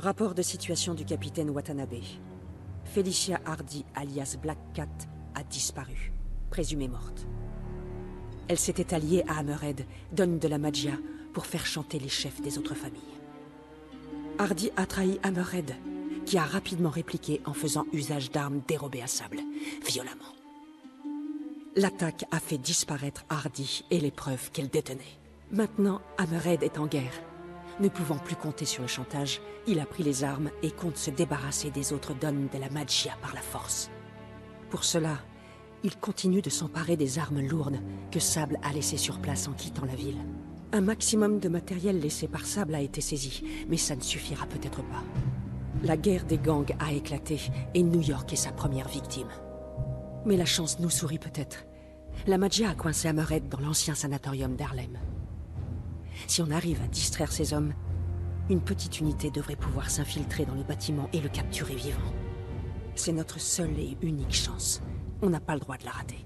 Rapport de situation du capitaine Watanabe. Felicia Hardy, alias Black Cat, a disparu, présumée morte. Elle s'était alliée à Hammerhead, donne de la magia, pour faire chanter les chefs des autres familles. Hardy a trahi Hammerhead, qui a rapidement répliqué en faisant usage d'armes dérobées à Sable, violemment. L'attaque a fait disparaître Hardy et les preuves qu'elle détenait. Maintenant, Hammerhead est en guerre. Ne pouvant plus compter sur le chantage, il a pris les armes et compte se débarrasser des autres donnes de la magia par la force. Pour cela, il continue de s'emparer des armes lourdes que Sable a laissées sur place en quittant la ville. Un maximum de matériel laissé par Sable a été saisi, mais ça ne suffira peut-être pas. La guerre des gangs a éclaté et New York est sa première victime. Mais la chance nous sourit peut-être. La magia a coincé Hammerhead dans l'ancien sanatorium d'Harlem. Si on arrive à distraire ces hommes, une petite unité devrait pouvoir s'infiltrer dans le bâtiment et le capturer vivant. C'est notre seule et unique chance. On n'a pas le droit de la rater.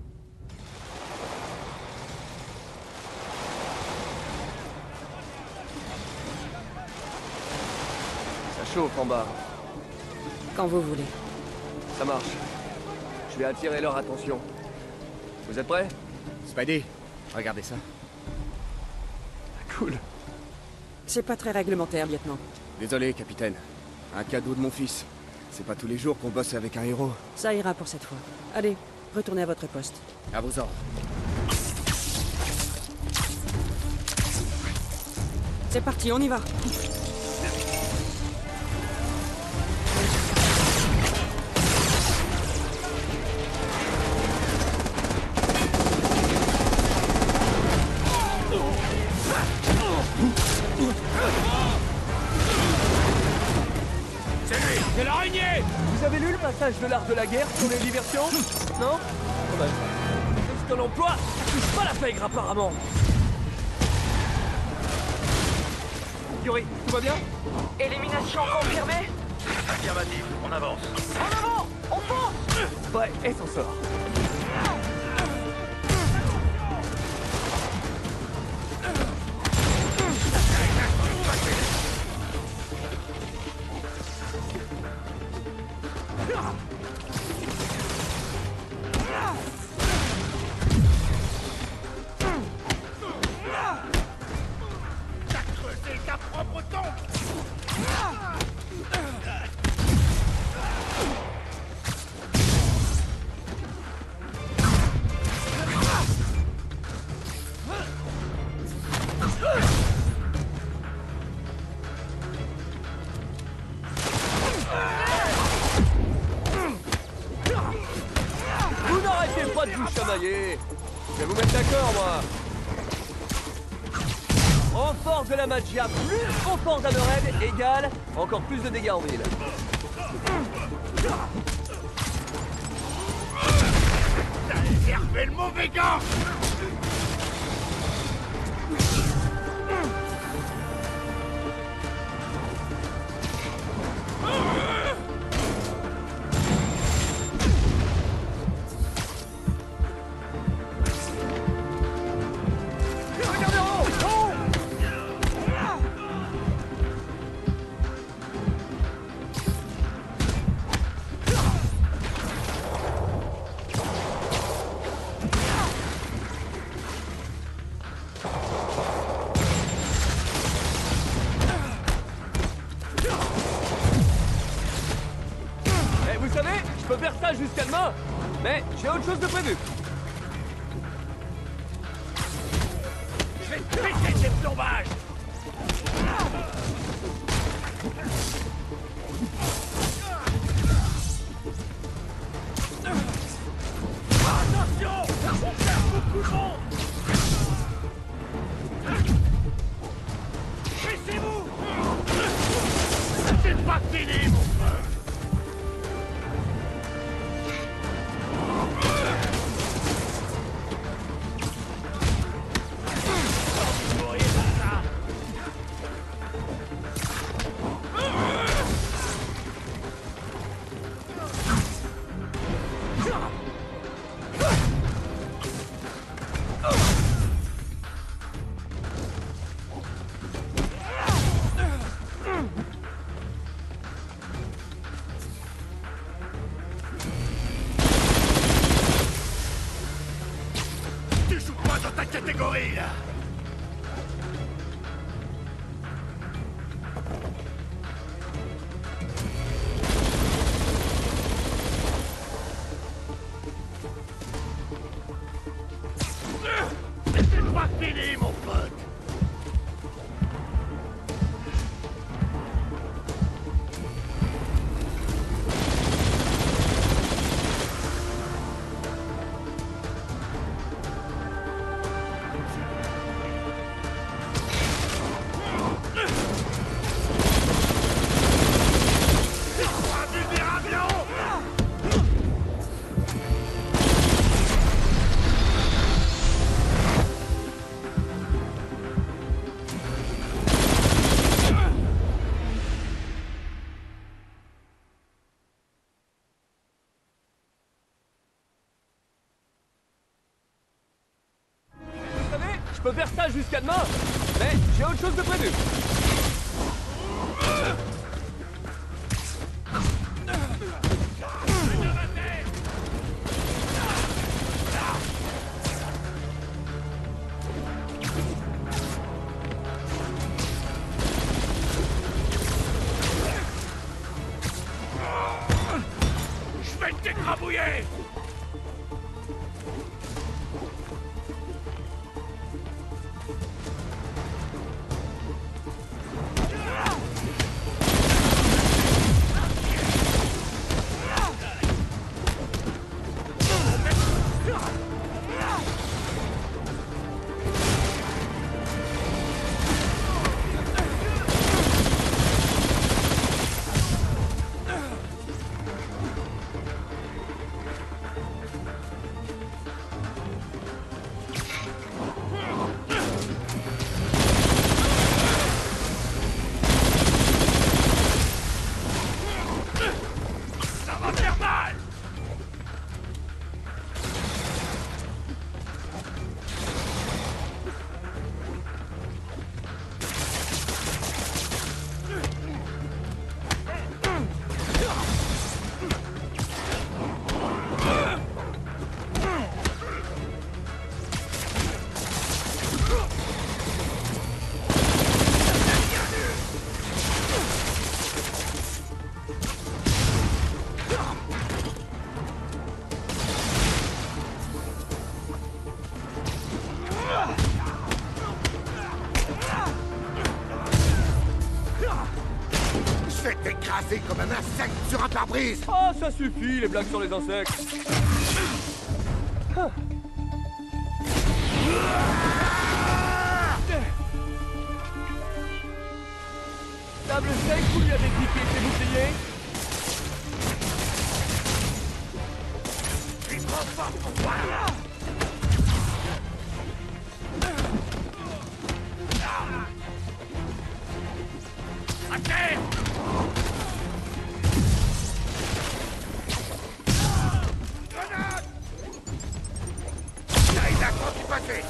Ça chauffe en bas. Quand vous voulez. Ça marche. Je vais attirer leur attention. Vous êtes prêts? Spidey, regardez ça. Cool. C'est pas très réglementaire, lieutenant. Désolé, capitaine. Un cadeau de mon fils. C'est pas tous les jours qu'on bosse avec un héros. Ça ira pour cette fois. Allez, retournez à votre poste. À vos ordres. C'est parti, on y va. C'est l'araignée! Vous avez lu le passage de l'art de la guerre sur les diversions? Non? Dommage. C'est ton emploi, ça touche pas la pègre apparemment. Yuri, tout va bien? Élimination confirmée? Affirmatif, on avance. En avant! On fonce! Ouais, elle s'en sort. T'as creusé ta propre tombe. Vous n'arrêtez pas de vous chamailler. Je vais vous mettre d'accord, moi. Renfort de la magia plus renfort d'Hammerhead égale encore plus de dégâts en ville. T'as énervé le mauvais gars. Regardez en haut! Oh! Eh, vous savez, je peux faire ça jusqu'à demain, mais j'ai autre chose de prévu. Je vais te péter cette plombage. Attention, on perd beaucoup de monde. Baissez-vous. C'est pas fini, mon frère. pas dans ta catégorie, là. C'est pas fini, mon pote. Je peux faire ça jusqu'à demain, mais j'ai autre chose de prévu. Je vais t'écrabouiller. Je vais t'écraser comme un insecte sur un pare-brise. Oh, ça suffit, les blagues sur les insectes. Sable sec, vous lui avez piqué ses boucliers. Tu es trop fort pour toi. À terre. Grenade. Là, il a trop du passé.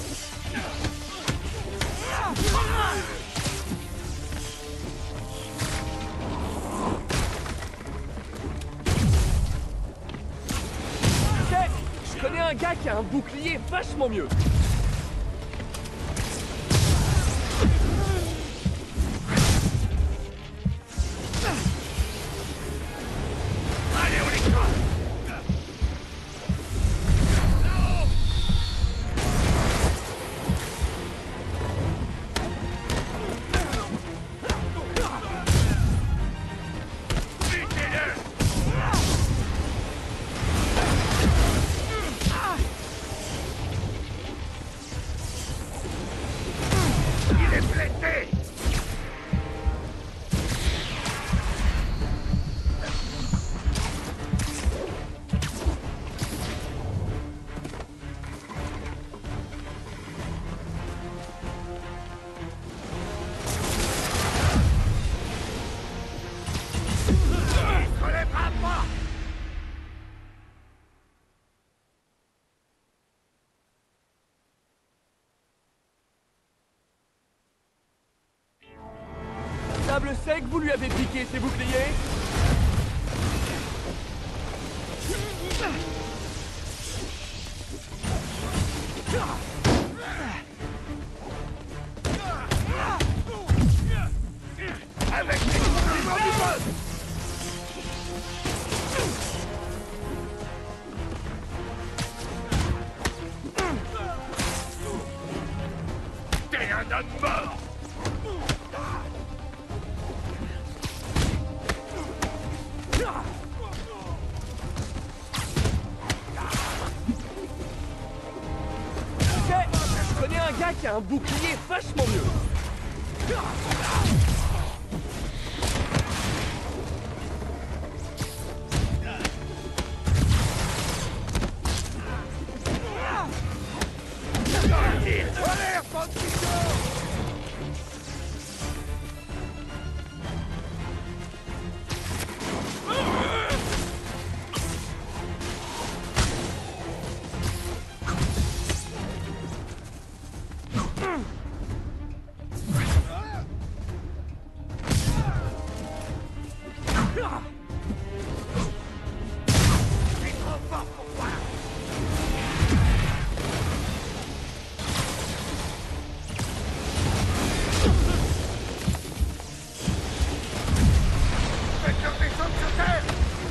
Je connais un gars qui a un bouclier vachement mieux. Allez, on l'écrase. Il est blessé. Il se relèvera pas. Sable sec, vous lui avez piqué ses boucliers. Avec les compliments du boss! T'es un homme mort! Je connais un gars qui a un bouclier vachement mieux. Allez, Francisco! C'est trop fort pour toi! Faites-leur descendre sur terre!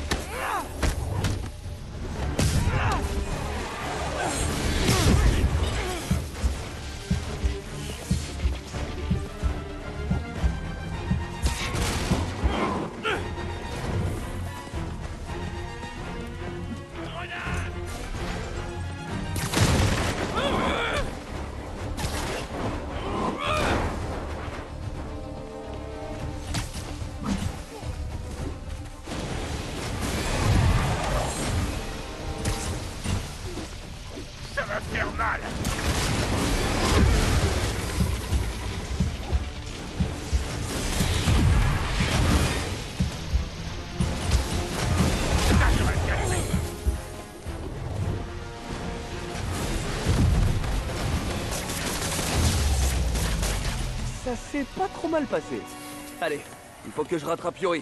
Ça va faire mal! Ça devrait se calmer. Ça s'est pas trop mal passé. Allez, il faut que je rattrape Yori.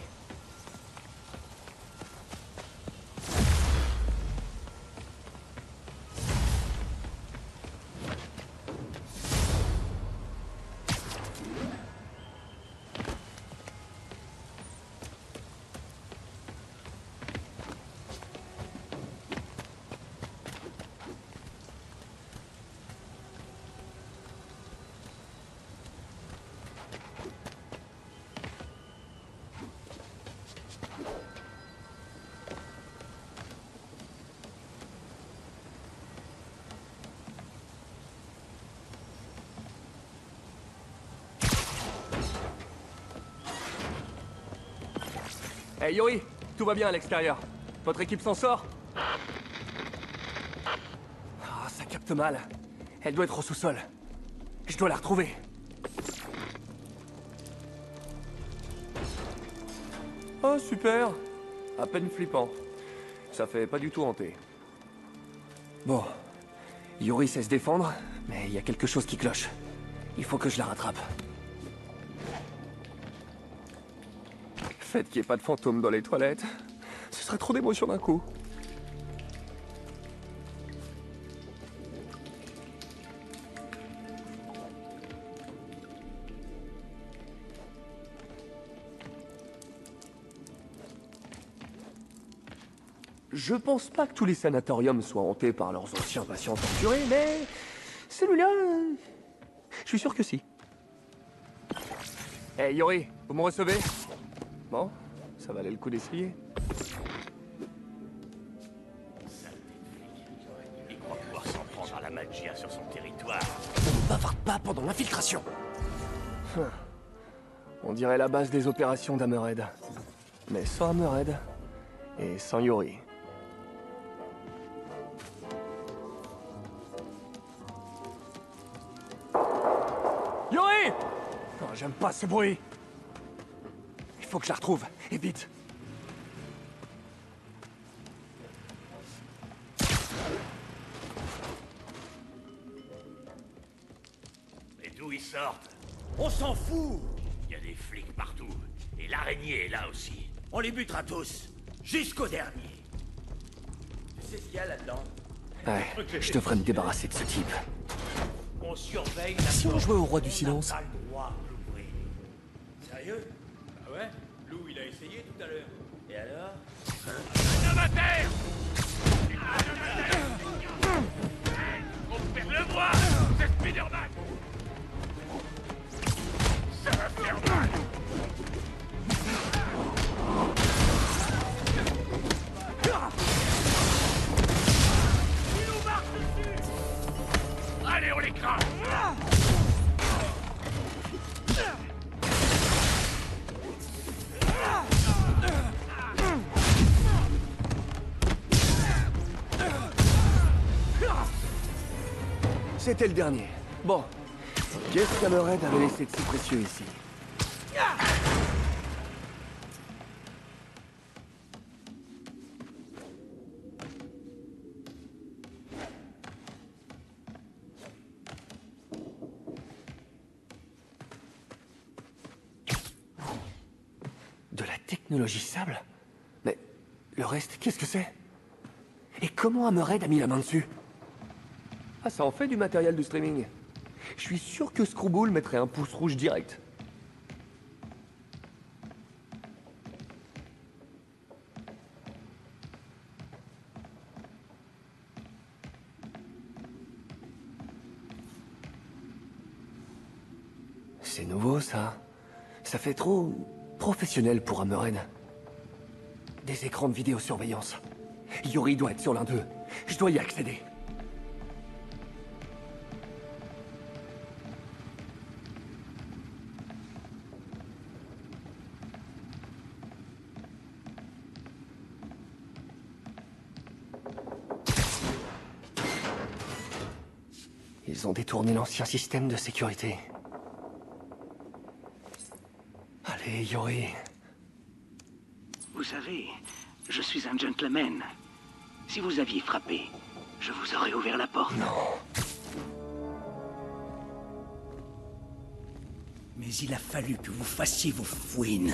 Hey Yori, tout va bien à l'extérieur. Votre équipe s'en sort? Ah, ça capte mal. Elle doit être au sous-sol. Je dois la retrouver. Oh, super. À peine flippant. Ça fait pas du tout hanté. Bon. Yori sait se défendre, mais il y a quelque chose qui cloche. Il faut que je la rattrape. Faites qu'il n'y ait pas de fantôme dans les toilettes. Ce serait trop d'émotion d'un coup. Je pense pas que tous les sanatoriums soient hantés par leurs anciens patients torturés, mais celui-là, je suis sûr que si. Hey Yori, vous me recevez? Bon, ça valait le coup d'essayer. Il croit pouvoir s'en prendre à la magia sur son territoire. On bavarde pas pendant l'infiltration. On dirait la base des opérations d'Hammerhead. Mais sans Hammerhead et sans Yori. Yori! Oh, j'aime pas ce bruit. Il faut que je la retrouve, et vite. Et d'où ils sortent? On s'en fout! Il y a des flics partout. Et l'araignée est là aussi. On les butera tous. Jusqu'au dernier. Tu sais ce qu'il y a là-dedans? Ouais, je devrais me débarrasser de ce type. On surveille la Si on porte. jouait au roi du On n'a silence? pas le droit de l'ouvrir. Sérieux? Bah ouais, Lou il a essayé tout à l'heure. Et alors? Un homme à terre! Observe-le-moi! C'est Spider-Man! Ça va faire mal! Il nous marche dessus! Allez, on l'écrase! C'était le dernier. Bon. Qu'est-ce qu'Hammerhead avait laissé de si précieux ici? De la technologie sable? Mais le reste, qu'est-ce que c'est? Et comment Hammerhead a mis la main dessus? Ah, ça en fait du matériel de streaming. Je suis sûr que Screwball mettrait un pouce rouge direct. C'est nouveau, ça. Ça fait trop professionnel pour Hammerhead. Des écrans de vidéosurveillance. Yori doit être sur l'un d'eux. Je dois y accéder. Ils ont détourné l'ancien système de sécurité. Allez, Yori. Vous savez, je suis un gentleman. Si vous aviez frappé, je vous aurais ouvert la porte. Non. Mais il a fallu que vous fassiez vos fouines.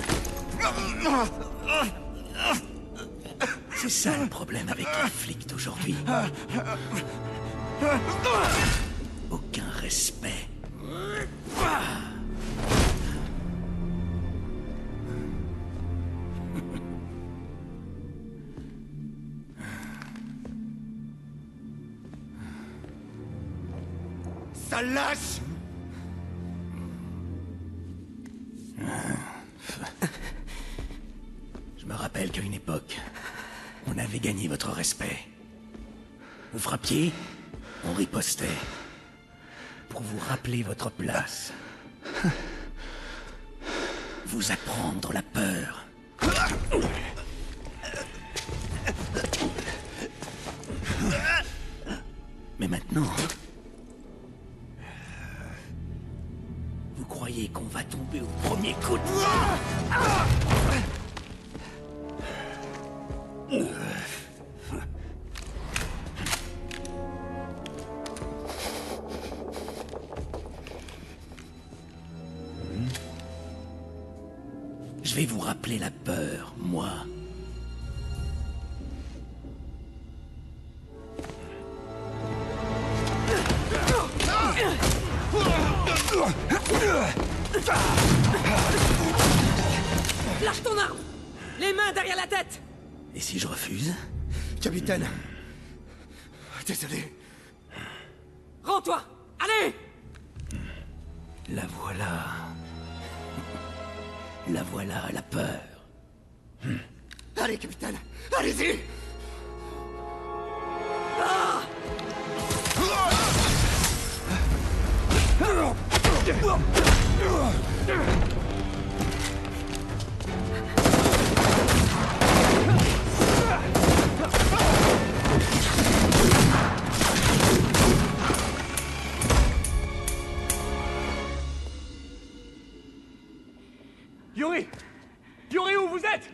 C'est ça le problème avec les flics d'aujourd'hui. Aucun respect. Ça lâche! Je me rappelle qu'à une époque, on avait gagné votre respect. Vous frappiez, on ripostait. Pour vous rappeler votre place. Vous apprendre la peur. Mais maintenant... Vous croyez qu'on va tomber au premier coup de... Je vais vous rappeler la peur, moi. Lâche ton arme! Les mains derrière la tête! Et si je refuse? Capitaine! Désolé. Rends-toi! Allez! La voilà. La voilà, la peur. Allez, capitaine! Allez-y! Yori! Yori, où vous êtes?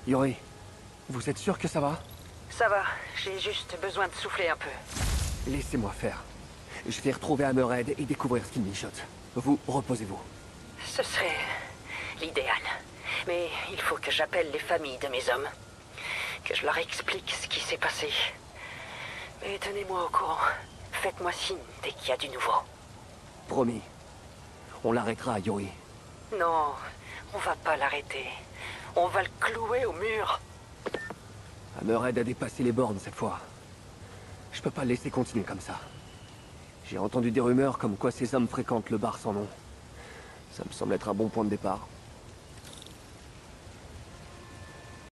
Yuri, vous êtes sûr que ça va? Ça va, j'ai juste besoin de souffler un peu. Laissez-moi faire. Je vais retrouver Hammerhead et découvrir ce qu'il mijote. Vous, reposez-vous. Ce serait l'idéal. Mais il faut que j'appelle les familles de mes hommes. Que je leur explique ce qui s'est passé. Mais tenez-moi au courant. Faites-moi signe dès qu'il y a du nouveau. Promis. On l'arrêtera, Yuri. Non, on va pas l'arrêter. On va le clouer au mur. Hammerhead a dépassé les bornes cette fois. Je peux pas le laisser continuer comme ça. J'ai entendu des rumeurs comme quoi ces hommes fréquentent le bar sans nom. Ça me semble être un bon point de départ.